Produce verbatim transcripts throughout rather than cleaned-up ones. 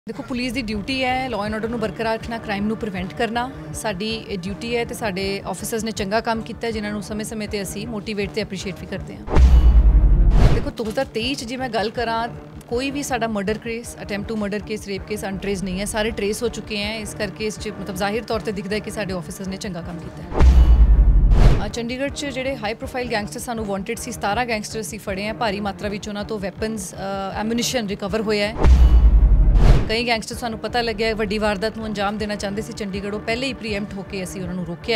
देखो पुलिस की ड्यूटी है लॉ एंड ऑर्डर नूं बरकरार रखना, क्राइम नूं प्रिवेंट करना साडी ड्यूटी है। तो साडे ऑफिसर्स ने चंगा काम किया जिन्होंने समय समय पर असी मोटिवेट तो एप्रीशिएट भी करते हैं। देखो दो हज़ार तेई च जी मैं गल करा, कोई भी साडा murder case, attempt to murder case, rape case untrace नहीं है, सारे ट्रेस हो चुके हैं। इस करके इस मतलब जाहिर तौर पर दिखता है कि साडे ऑफिसर्स ने चंगा काम किया है। चंडीगढ़ च जिहड़े हाई प्रोफाइल गैंगस्टर सानू वांटेड सी, सतारह गैंगस्टर असी फड़े हैं। भारी मात्रा विच उन्हां तो वैपन्स एम्यूनिशन रिकवर होया है। कई गैंगस्टर सानू पता लग्या वड्डी वारदात नूं अंजाम देना चाहते सी चंडीगढ़, पहले ही प्रीएम्प्ट होकर असी उन्हां नूं रोकिया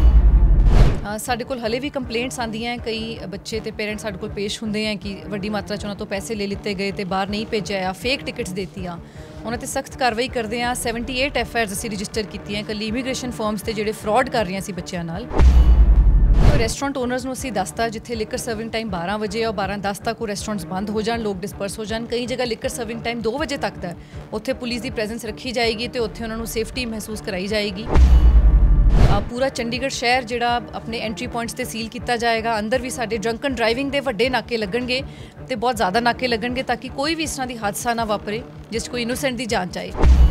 है। साडे कोल हले भी कंप्लेंट्स आंदियां, कई बच्चे ते पेरेंट्स साडे कोल पेश हुंदे हैं कि वड्डी मात्रा च उन्हां तो पैसे ले लिते गए ते बाहर नहीं भेजिया, फेक टिकट्स देतियां। उन्हां ते सख्त कार्रवाई करदे आ। अठहत्तर एफ आई आर असी रजिस्टर कीतियां कल्ली इमीग्रेशन फर्म्स ते जिहड़े फ्रॉड कर रही सी बच्चों नाल। रेस्टोरेंट ओनर्स नूं असीं दसता जिथे लिकर सर्विंग टाइम बारह बजे और बारह दस तक वो रेस्टोरेंट्स बंद हो जाए, लोग डिस्पर्स हो जाए। कई जगह लिकर सर्विंग टाइम दो बजे तक है, उत्थे पुलिस की प्रेजेंस रखी जाएगी तो उत्थे उन्होंने सेफ्टी महसूस कराई जाएगी। पूरा चंडीगढ़ शहर जिहड़ा अपने एंट्री पॉइंट्स ते सील किया जाएगा। अंदर भी साडे ड्रंकन ड्राइविंग के वड्डे नाके लगणगे ते बहुत ज़्यादा नाके लगणगे ताकि कोई भी इस तरह की हादसा ना वापरे जिस कोई इनोसेंट की जान आए।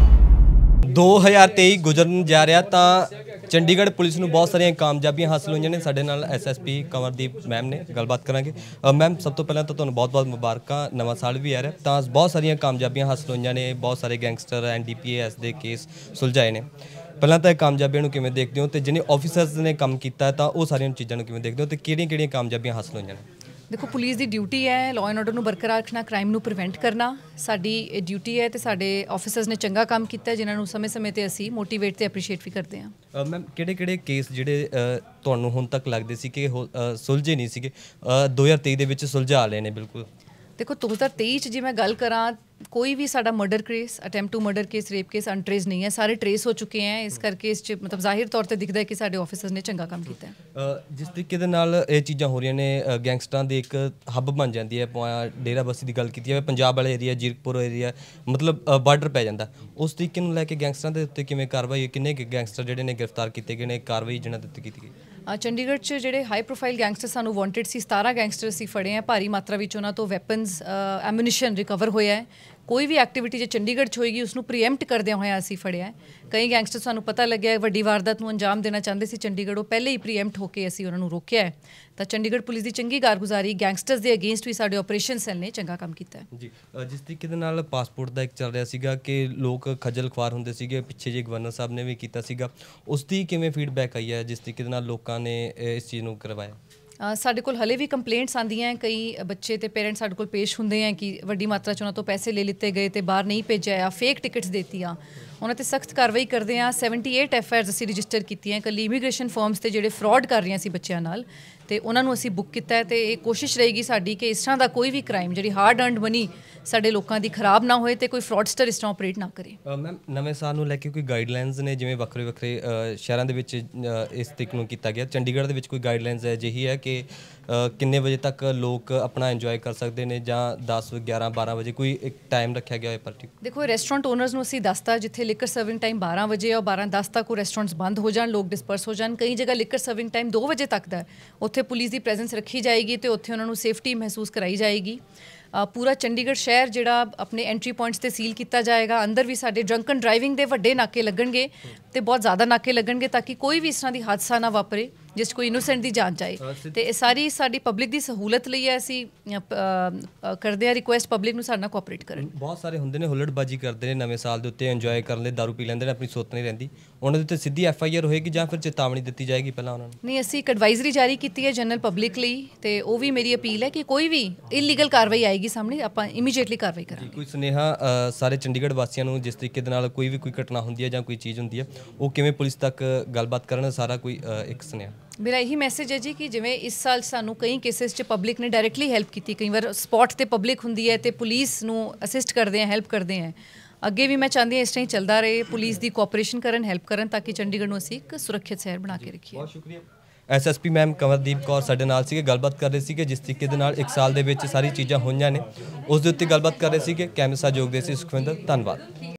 दो हज़ार तेई गुजरन जा रहा तो चंडीगढ़ पुलिस को बहुत सारिया कामयाबियां हासिल हुई ने। साडे नाल S S P Kanwardeep ma'am ने गलबात करांगे। मैम सब तो पहले तो तुहानूं बहुत बहुत मुबारक, नवा साल भी आ रहा तो बहुत सारिया कामयाबियां हासिल हुई ने, बहुत सारे gangster N D P S के केस सुलझाए ने। पहला तो कामयाबियों को किवें देखते हो तो जिन्हें ऑफिसर्स ने काम किया तो वो सारिया चीज़ों किवें देखते हो तो किहड़ियां कामयाबियां हासिल हुई ने? देखो पुलिस की ड्यूटी है लॉ एंड ऑर्डर नूं बरकरार रखना, क्राइम नूं प्रिवेंट करना साडी ड्यूटी है। तो साडे ऑफिसर्स ने चंगा काम किया जिन्होंने समय समय पर असी मोटिवेट तो एप्रीशिएट भी करते हैं। मैम किहड़े किहड़े केस जिहड़े तुहानूं हुण तक लगदे सी कि सुलझे नहीं सीगे दो हज़ार तेई दे विच सुलझा लए ने? बिल्कुल देखो दो हज़ार तेई च जी मैं गल करा, कोई भी साडा murder case, attempt to murder case, rape case untrace नहीं है, सारे ट्रेस हो चुके हैं। इस करके इस मतलब जाहिर तौर पर दिखता है कि साडे ऑफिसर्स ने चंगा काम किया है। जिस तरीके दे नाल ये चीज़ां हो रही ने, गैंगस्टरां दी एक हब बन जाती है। डेरा बस्सी की गल की पंजाब वाले एरिया, जीरकपुर एरिया मतलब बार्डर पै जाता, उस तरीके नूं लैके गैंगस्टरां दे उत्ते किवें कार्रवाई, किन्ने गैंगस्टर जिहड़े ने गिरफ्तार किए गए ने, कार्रवाई जिन्हां दे उत्ते कीती गई? चंडीगढ़ च जिहड़े हाई प्रोफाइल गैंगस्टर सानू वांटेड सी, सतारह गैंगस्टर असी फड़े हैं। भारी मात्रा विच उन्हां तो वैपन्स एम्यूनिशन रिकवर होया है। कोई भी एक्टिविटी जो चंडीगढ़ च होएगी उसनूं प्रीएम्प्ट करदे होए असी फड़िया है। कई गैंगस्टर सानू पता लग्या वड्डी वारदात नूं अंजाम देना चाहते सी चंडीगढ़, वो पहले ही प्रीएम्प्ट होकर असी उन्हां नूं रोकिया है। तो चंडीगढ़ पुलिस की चंगी कारगुजारी, गैंगस्टर्स के अगेंस्ट भी साडे ऑपरेशन सैल ने चंगा काम किया है। जी जिस तरीके दे नाल पासपोर्ट का एक चल रहा सीगा कि लोग खजल खुआर हुंदे सीगे, पिछे जी गवर्नर साहब ने भी किया सीगा, उसकी किवें फीडबैक आई है जिस तरीके दे नाल लोकां ने इस चीज़ नूं करवाया? साडे कोल हले भी कंप्लेंट्स आंदियां, कई बच्चे ते पेरेंट्स साडे कोल पेश हुंदे हैं कि वड्डी मात्रा च उन्हां तो पैसे ले लिते गए ते बाहर नहीं भेजिया, फेक टिकट्स देतियां। उन्हां ते सख्त कार्रवाई करदे आ। अठहत्तर एफ आई आर असी रजिस्टर कीतियां कल्ली इमीग्रेशन फर्म्स ते जिहड़े फ्रॉड कर रही सी बच्चों नाल, ते उन्हां नूं असी बुक किया है। तो ये कोशिश रहेगी साडी कि इस तरह का कोई भी क्राइम जिहड़ी हार्ड अर्नड मनी साडे लोकां दी खराब ना होए ते कोई फ्रॉडस्टर इस तरह ऑपरेट ना करे। मैम नਵੇਂ साल ਨੂੰ ਲੈ ਕੇ कोई गाइडलाइनस ने जिवें ਵੱਖਰੇ ਵੱਖਰੇ शहरों ਦੇ ਵਿੱਚ ਇਸ ਤਰੀਕੇ ਨੂੰ ਕੀਤਾ ਗਿਆ, ਚੰਡੀਗੜ੍ਹ ਦੇ ਵਿੱਚ ਕੋਈ गाइडलाइनस ਹੈ ਜਿਹੀ ਹੈ कि किन्ने बजे तक लोग अपना इंजॉय कर सकते हैं ਜਾਂ दस ग्यारह बारह बजे कोई एक टाइम रखा गया है पार्टी? देखो रेस्टोरेंट ओनर्स नूं असीं दसता जिथे लिकर सर्विंग टाइम बारह बजे और बारह दस तक वो रेस्टोरेंट्स बंद हो जाए, लोग डिस्पर्स हो जाए। कई जगह लिकर सर्विंग टाइम दो बजे तक है, उत्थे पुलिस की प्रेजेंस रखी जाएगी तो उत्थे उन्होंने सेफ्टी महसूस कराई जाएगी। पूरा चंडीगढ़ शहर जिहड़ा अपने एंट्री पॉइंट्स ते सील किया जाएगा। अंदर भी साडे ड्रंकन ड्राइविंग के वड्डे नाके लगणगे ते बहुत ज़्यादा नाके लगणगे ताकि कोई भी इस तरह की हादसा ना वापरे जिस कोई इनोसेंट की जान आए। तो ये सारी साडी पब्लिक की सहूलत लई है, असी करते हैं रिक्वेस्ट पब्लिक नूं साडे नाल कोऑपरेट करन। बहुत सारे हुंदे ने हुल्लड़बाजी करते हैं नवें साल के उत्ते, इंजॉय करन लई दारू पी लैंदे ने, अपनी सोत नहीं रहिंदी, उन्हां दे उत्ते सीधी एफ आई आर होएगी जां फिर चेतावनी दी जाएगी पहला उन्हां नूं? नहीं, असी एक एडवाइजरी जारी की है जनरल पब्लिक लई, ते वो भी मेरी अपील है कि कोई भी इलीगल कार्रवाई आएगी सामने आपां इमीडिएटली कार्रवाई करांगे। कोई सुनेहा सारे चंडीगढ़ वासियों नूं जिस तरीके दे नाल कोई भी कोई घटना हुंदी है जां कोई चीज़ हुंदी है वो किवें पुलिस तक गलबात करन, सारा कोई एक सुनेहा? मेरा यही मैसेज है जी कि जिवें इस साल सानू कई केसेस च पब्लिक ने डायरैक्टली हैल्प की, कई बार स्पॉट ते पब्लिक हुंदी है तो पुलिस नूं असिस्ट करते हैं, हेल्प करते हैं। अगे भी मैं चाहती हूँ इस तरह ही चलता रहे, पुलिस की कोऑपरेशन करन, हेल्प करन ताकि चंडीगढ़ नूं असीं एक सुरक्षित शहर बना के रखिए। बहुत शुक्रिया। S S P ma'am Kanwardeep Kaur साडे नाल सीगे, गलबात कर रहे थे जिस तरीके दे नाल एक साल दे विच सारी चीज़ां होईयां ने उस दे उत्ते गलबात कर रहे थे। कैमरे सहयोग दे सी सुखविंदर, धन्नवाद।